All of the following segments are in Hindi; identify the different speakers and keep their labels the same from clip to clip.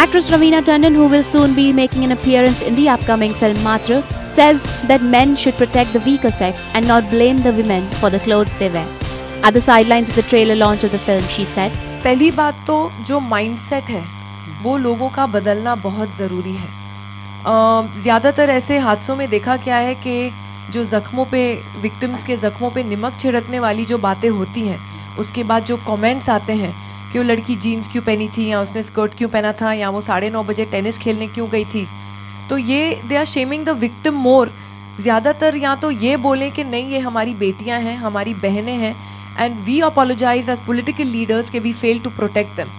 Speaker 1: Actress Raveena Tandon, who will soon be making an appearance in the upcoming film Maatr, says that men should protect the weaker sex and not blame the women for the clothes they wear. At the sidelines of the trailer launch of the film, she said,
Speaker 2: पहली बात तो जो माइंडसेट है वो लोगों का बदलना बहुत ज़रूरी है। ज़्यादातर ऐसे हादसों में देखा क्या है कि जो ज़ख्मों पे, विक्टिम्स के ज़ख्मों पे नमक छिड़कने वाली जो बातें होती हैं, उसके बाद जो कमेंट्स आते हैं कि वो लड़की जीन्स क्यों पहनी थी, या उसने स्कर्ट क्यों पहना था, या वो 9:30 बजे टेनिस खेलने क्यों गई थी, तो ये they are shaming the victim more. ज़्यादातर या तो ये बोलें कि नहीं ये हमारी बेटियां हैं, हमारी बहनें हैं, and we apologize as political leaders कि we fail to protect them.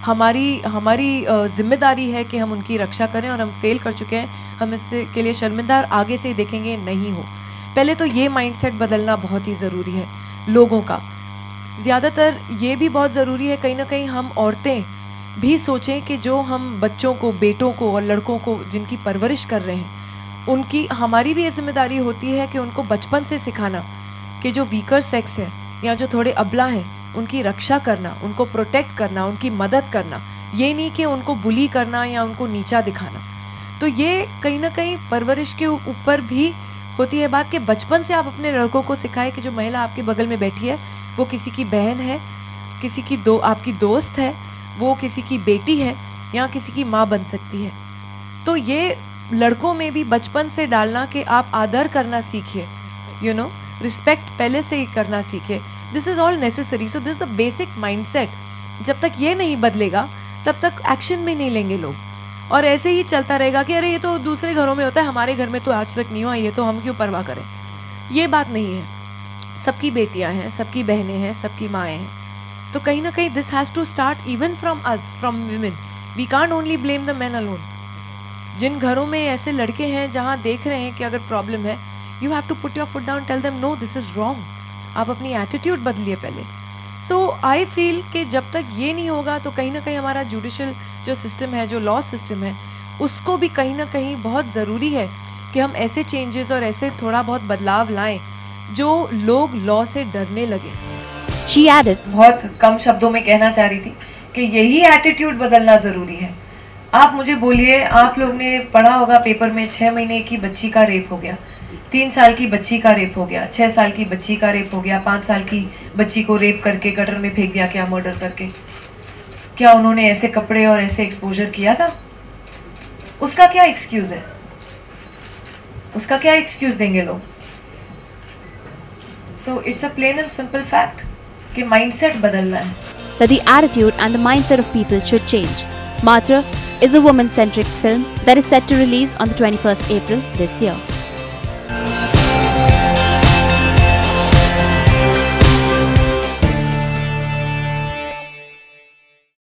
Speaker 2: हमारी जिम्मेदारी है कि हम उनकी रक्षा करें और हम फेल कर चुके हैं। हम इससे के लिए शर्मिंदा और आगे से देखेंगे नहीं हो। पहले तो ये माइंडसेट बदलना बहुत ही ज़रूरी है लोगों का। ज़्यादातर ये भी बहुत ज़रूरी है कहीं ना कहीं हम औरतें भी सोचें कि जो हम बच्चों को, बेटों को और लड़कों को जिनकी परवरिश कर रहे हैं, उनकी हमारी भी ये जिम्मेदारी होती है कि उनको बचपन से सिखाना कि जो वीकर सेक्स है या जो थोड़े अबला हैं उनकी रक्षा करना, उनको प्रोटेक्ट करना, उनकी मदद करना, ये नहीं कि उनको बुली करना या उनको नीचा दिखाना। तो ये कहीं ना कहीं परवरिश के ऊपर भी होती है बात कि बचपन से आप अपने लड़कों को सिखाएं कि जो महिला आपके बगल में बैठी है वो किसी की बहन है, किसी की आपकी दोस्त है, वो किसी की बेटी है या किसी की माँ बन सकती है। तो ये लड़कों में भी बचपन से डालना कि आप आदर करना सीखिए, यू नो, रिस्पेक्ट पहले से ही करना सीखिए। This is all necessary. So this the basic mindset. जब तक ये नहीं बदलेगा तब तक एक्शन भी नहीं लेंगे लोग, और ऐसे ही चलता रहेगा कि अरे ये तो दूसरे घरों में होता है, हमारे घर में तो आज तक नहीं हुआ, ये तो हम क्यों परवाह करें। ये बात नहीं है। सबकी बेटियां हैं, सबकी बहनें हैं, सबकी माएँ हैं। तो कहीं ना कहीं this has to start even from us, from women. We can't only blame the man alone. जिन घरों में ऐसे लड़के हैं जहाँ देख रहे हैं कि अगर प्रॉब्लम है, you have to put your foot down, tell them no this is wrong. आप अपनी एटीट्यूड बदलिए पहले। सो आई फील कि जब तक ये नहीं होगा तो कहीं ना कहीं हमारा जुडिशल जो सिस्टम है, जो लॉ सिस्टम है, उसको भी कहीं ना कहीं बहुत ज़रूरी है कि हम ऐसे चेंजेस और ऐसे थोड़ा बहुत बदलाव लाएं जो लोग लॉ से डरने लगे।
Speaker 1: She added,
Speaker 2: बहुत कम शब्दों में कहना चाह रही थी कि यही एटीट्यूड बदलना ज़रूरी है। आप मुझे बोलिए, आप लोग ने पढ़ा होगा पेपर में 6 महीने की बच्ची का रेप हो गया, 3 साल की बच्ची का रेप हो गया, 6 साल की बच्ची का रेप हो गया, 5 साल की बच्ची को रेप करके गटर में फेंक दिया, क्या मर्डर करके। क्या उन्होंने ऐसे कपड़े और ऐसे एक्सपोजर किया था? उसका क्या एक्सक्यूज है? उसका क्या एक्सक्यूज देंगे लोग? So it's a plain and simple fact कि माइंडसेट बदलना है।
Speaker 1: that the attitude and the mindset of people should change. Maatr is a woman-centric film that is set to release on the 21st April this year.